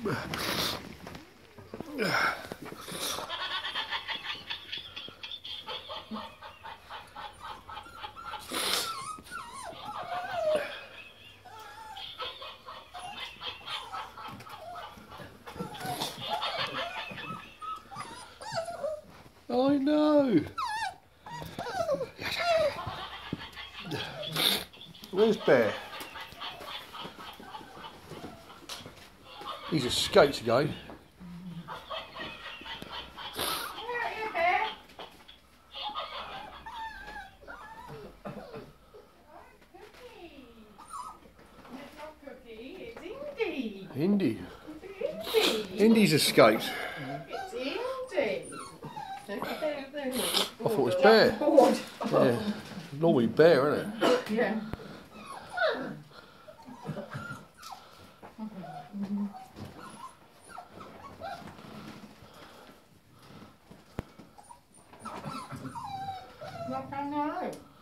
I know. Where's Bear? He's escaped again. Indy. Indy's escaped. It's Indy. I thought it was Bear. Yeah. Normally Bear, isn't it? Yeah. Not I know.